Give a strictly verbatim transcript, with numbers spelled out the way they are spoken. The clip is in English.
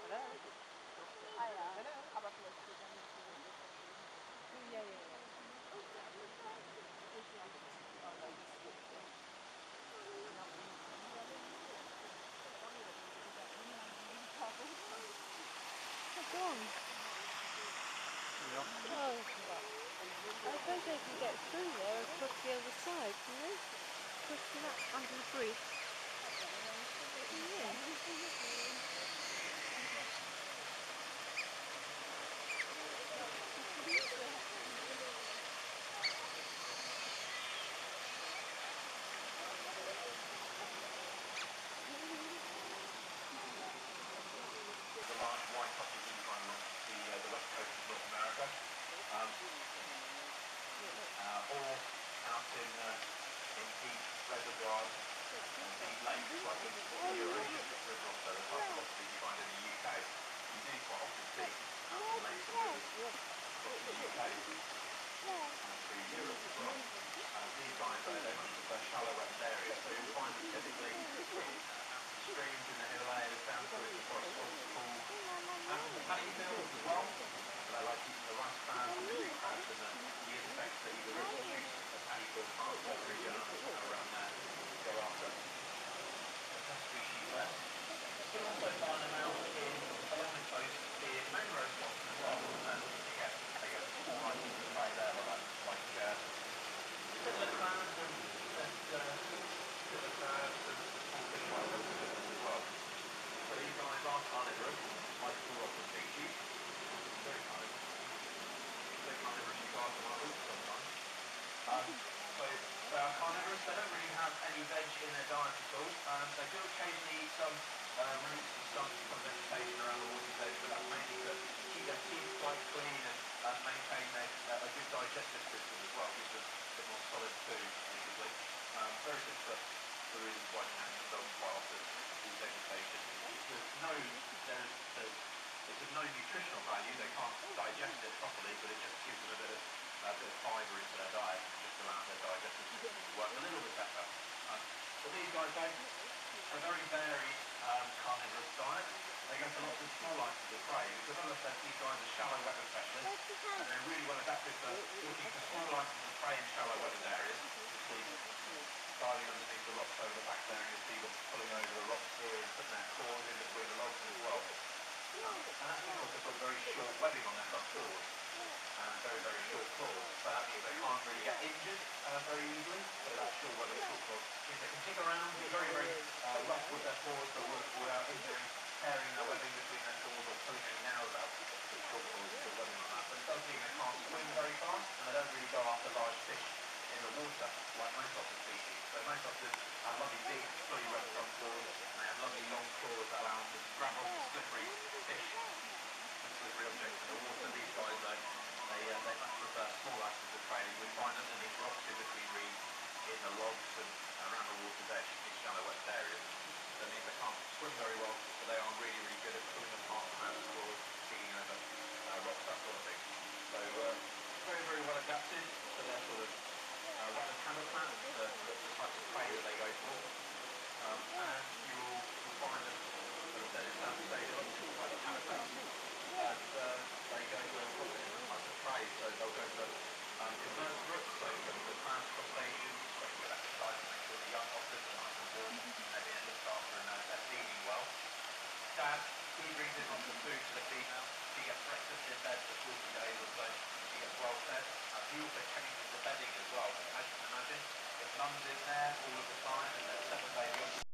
Hello? Hiya. Hello? I'm up here to them. Oh, yeah, yeah, yeah. Oh, no, you skipped it. Not me. Oh, gone. Yeah. Oh, I suppose they can get through there across the other side, can they? Across to that, under the bridge. Yeah. The large white otters in front of the, uh, the west coast of North America, um, uh, or out in, uh, in deep reservoirs and deep lakes like in the Eurasian River also, the type of otters you find in the U K. You do quite often see out in lakes and rivers across the U K and through Europe as well. Uh, these guys, though, they much prefer shallow wetland areas, so you'll find them typically uh, out in streams in the Himalayas, down towards the forest swamps, pools, and the paddy fields as well. So they like eating the rice crabs and the tree crabs and the, the insects that eat the root and shoots of the paddy field plants. They're pretty generous around there to go after the pest species there. You can also find them out in along the coast in mangrove swamps as well, and again, they get small items of prey there, like, like uh, fiddler crabs and, and uh, fiddler crabs and small fish like octopus as well. So these guys are carnivorous, like all of the species. Very carnivorous. So carnivorous you guys might eat sometimes. Um, so they are carnivorous. They don't really have any veg in their diet at all. Um, they do occasionally eat some uh, roots and some, some vegetation around the water's edge, but that's mainly to keep their teeth quite clean and uh, maintain their, uh, a good digestive system as well. Gives them a bit more solid food, basically. Um, very similar to the reasons why cats and dogs quite often eat vegetation. There's no, there's, there's, it's of no nutritional value. They can't digest it properly, but it just gives them a bit of a bit of fibre into their diet and just allows their digestive system to work a little bit better. Um, but these guys, though, a very varied um, carnivorous diet. They go for lots of small items of prey because, as I said, these guys are shallow wetland specialists and they're really well adapted for looking for small items of prey in shallow wetland areas. You see diving underneath the rocks over the back there, and you see them pulling over the rocks here and putting their claws in between the logs as well. Um, and that's because they've got very short webbing on their front paws and very, very short claws. So that means they can't really get injured uh, very easily. So that short webbing, short claws means they can pick around, be very, very uh, rough with their paws, but without injuring, tearing their webbing between their claws or pulling any nails out with short claws and short webbing like that. But it does mean they can't swim very fast and they don't really go after large fish in the water like most otter species. So most otters have lovely big, fully webbed front paws and they have lovely long claws that allow them to grab onto slippery fish and slippery objects in the water. These guys, though, they, uh, they much prefer small items of prey. We find underneath rocks in between reeds, in the logs and around the water's edge in shallow wetland areas. So it means they can't swim very well, but they are really, really good at pulling apart from out claws, digging over uh, rocks, that sort of thing. So uh, very, very well adapted to their sort of uh, wetland habitat, the, the, the types of prey that they go for. Um, and you'll, you'll find them, as I said, in certain stages, lots of different types of habitats. And uh, they go for lots of different types of prey. So they'll go for um, invertebrates, so go for crabs, crustaceans, very good exercise to make sure the young otters are nice and warm and they're being looked after and uh, they're feeding well. Dad, he brings in lots of food to the female. She gets breakfast in bed for forty days or so. She gets well fed. Uh, he also changes the bedding as well. As you can imagine, if mum's in there all of the time and there's seven baby otters